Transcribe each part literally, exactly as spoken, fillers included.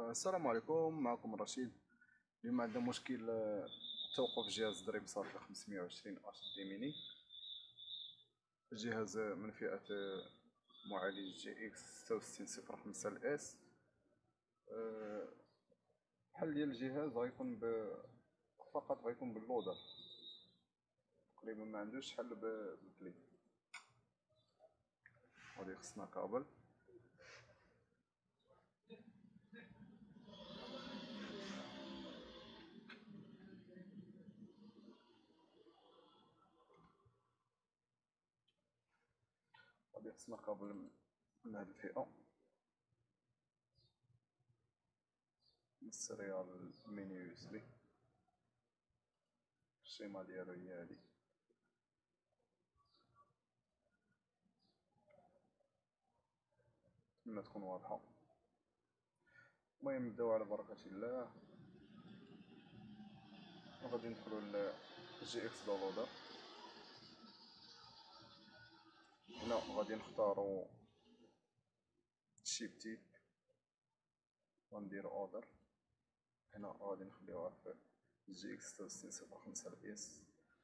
السلام عليكم، معكم رشيد. اليوم عندنا مشكل آه، توقف جهاز دريم صافي خمسمية وعشرين اش دي ميني. جهاز من فئة آه، معالج جي اكس ستة وستين صفر خمسة الاس. الحل ديال الجهاز غيكون ب... فقط غيكون باللودر، تقريبا ما عندوش حل ب- بالكليب. غادي خصنا كابل، غادي خصنا كابل من هاد الفئة، من السريال ميني يو اس بي. الشيما ديالو هي هادي. نتمنى تكون واضحة. المهم نبداو على بركة الله، غادي ندخلو للجي اكس داونلودر. هنا غادي نختارو الشيب تيب ونديرو اوردر. هنا غادي نخليوها في جي اكس ستة وستين صفر خمسة الاس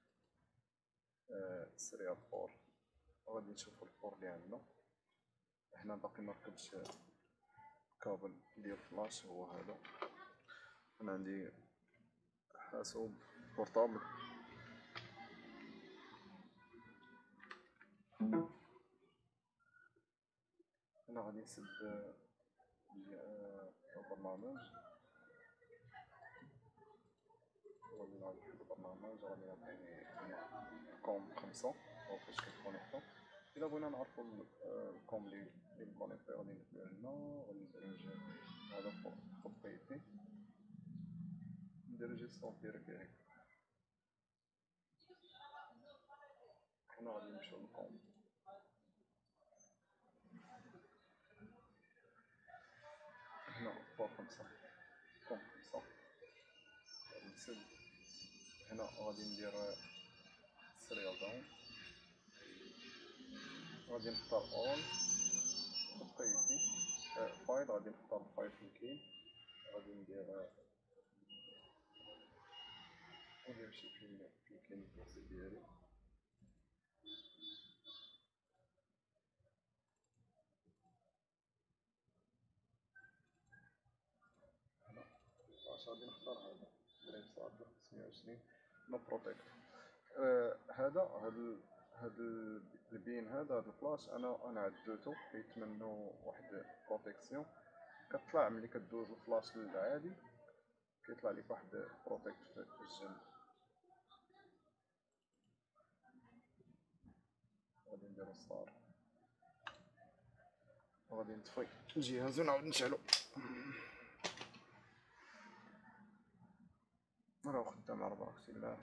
سريال فور. غادي نشوفو البور اللي عندنا. هنا باقي مركبش كابل ديال فلاش، هو هذا. انا عندي حاسوب بورطابل، هنا غادي نسد البرنامج. غادي نعاود نحل البرنامج، غادي نعطيني هنا كوم خمسة هو فاش كنكونيكتو. إلا بغينا نعرفو الكوم لي لي مكونيكتي غادي ندخلو هنا، غادي نديرو هذا فوق بروبريتي، نديرو جيستون بيريفيري. هنا غادي نمشيو للكوم، هنا بور خمسة كوم خمسة غادي نسد. هنا غادي ندير سريال داون، غادي نختار اول بروبريتي فايل، غادي نختار الفايل فين كاين، غادي ندير غادي نمشي فين فين كاين الكرسي ديالي. هنا واش غادي نختار هذا دريم صافي خمسمية وعشرين نو بروتيكت. آه هذا هاد هاد البين هذا هاد الفلاش انا انا عدلتو حيت منو واحد بروتيكسيون كتطلع ملي كدوز الفلاش للعادي، كيطلع لك واحد بروتيكت في الجنب. غادي نديرو ستار، غادي نطفي الجهاز ونعاود نشعلو. راه خدام على بركة الله.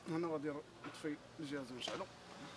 هنا غادي نطفي الجهاز ونشعلو.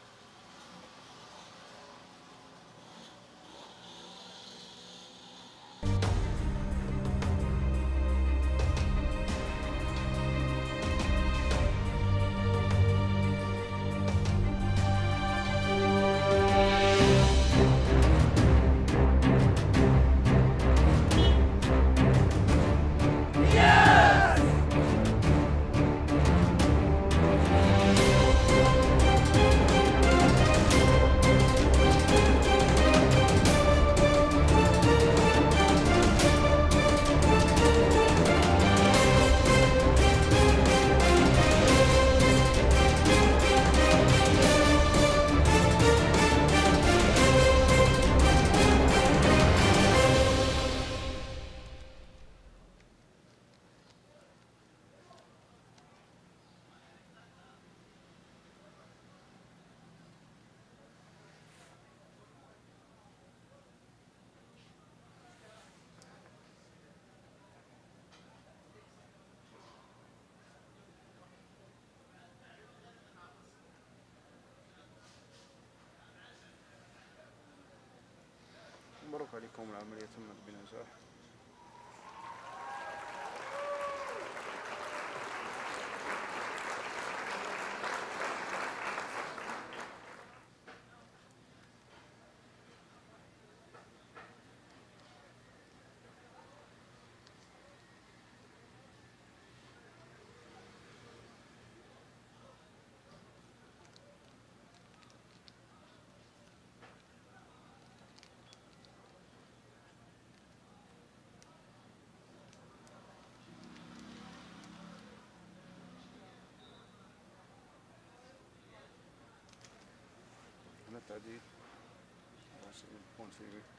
مبروك عليكم، العملية تمت بنجاح. هنا التعديل بون سي في.